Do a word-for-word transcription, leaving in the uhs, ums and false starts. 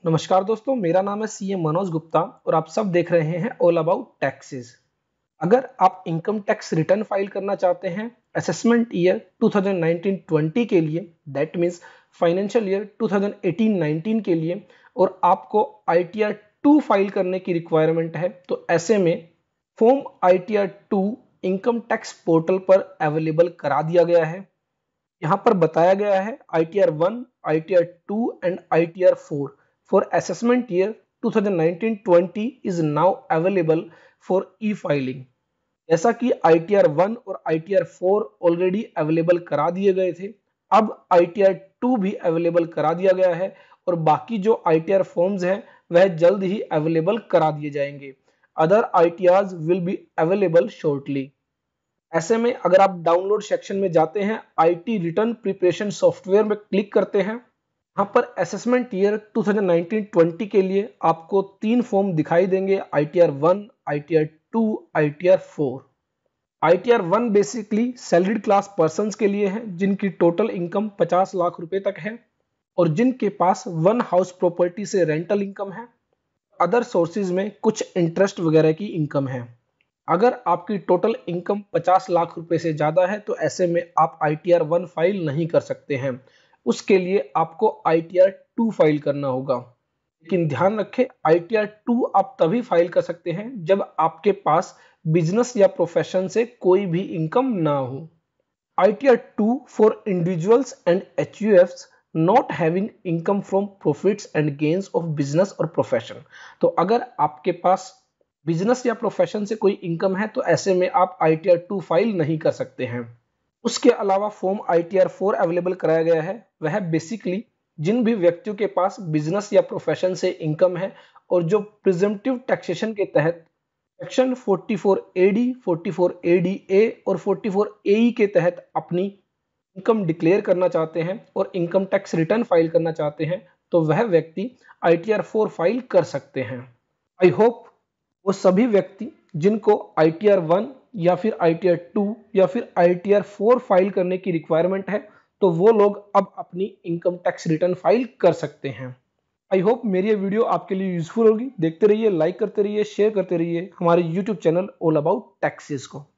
नमस्कार दोस्तों, मेरा नाम है सी ए मनोज गुप्ता और आप सब देख रहे हैं ऑल अबाउट टैक्सेस। अगर आप इनकम टैक्स रिटर्न फाइल करना चाहते हैं assessment year two thousand nineteen twenty के लिए, that means financial year two thousand eighteen nineteen के लिए, और आपको I T R two file करने की रिक्वायरमेंट है, तो ऐसे में form I T R two income tax portal पर अवेलेबल करा दिया गया है। यहाँ पर बताया गया है I T R one, I T R two and I T R four for assessment year twenty nineteen twenty is now available for e-filing। जैसा कि आई टी आर वन और I T R four already available करा दिए गए थे, अब I T R two भी available करा दिया गया है और बाकी जो आई टी आर फॉर्म्स हैं वह जल्द ही अवेलेबल करा दिए जाएंगे। Other I T Rs will be available shortly. ऐसे में अगर आप डाउनलोड सेक्शन में जाते हैं, I T return preparation software में क्लिक करते हैं, यहाँ पर assessment year two thousand nineteen twenty के लिए आपको तीन फॉर्म दिखाई देंगे, I T R one, I T R two, I T R four. I T R one basically salaried class persons के लिए है जिनकी टोटल इनकम पचास लाख रुपए तक है और जिनके पास वन हाउस प्रॉपर्टी से रेंटल इनकम है, अदर सोर्सेज में कुछ इंटरेस्ट वगैरह की इनकम है। अगर आपकी टोटल इनकम पचास लाख रुपए से ज्यादा है तो ऐसे में आप I T R one file नहीं कर सकते हैं, उसके लिए आपको I T R two file करना होगा। लेकिन ध्यान रखें, आई टी आर टू आप तभी फाइल कर सकते हैं जब आपके पास बिजनेस या प्रोफेशन से कोई भी इनकम ना हो। I T R two for individuals and H U Fs not having income from profits and gains of business और प्रोफेशन। तो अगर आपके पास बिजनेस या प्रोफेशन से कोई इनकम है तो ऐसे में आप I T R two file नहीं कर सकते हैं। उसके अलावा form I T R four available कराया गया है, वह बेसिकली जिन भी व्यक्तियों के पास बिजनेस या प्रोफेशन से इनकम है और जो प्रिजम्पटिव टैक्सेशन के तहत section forty four A D, forty four A D A और फोर्टी फोर ए ई के तहत अपनी इनकम डिक्लेयर करना चाहते हैं और इनकम टैक्स रिटर्न फाइल करना चाहते हैं, तो वह व्यक्ति I T R four file कर सकते हैं। आई होप वो सभी व्यक्ति जिनको आई टी आर वन या फिर आई टी आर टू या फिर I T R four file करने की रिक्वायरमेंट है, तो वो लोग अब अपनी इनकम टैक्स रिटर्न फाइल कर सकते हैं। आई होप मेरी ये वीडियो आपके लिए यूजफुल होगी। देखते रहिए, लाइक करते रहिए, शेयर करते रहिए हमारे YouTube channel all about taxes को।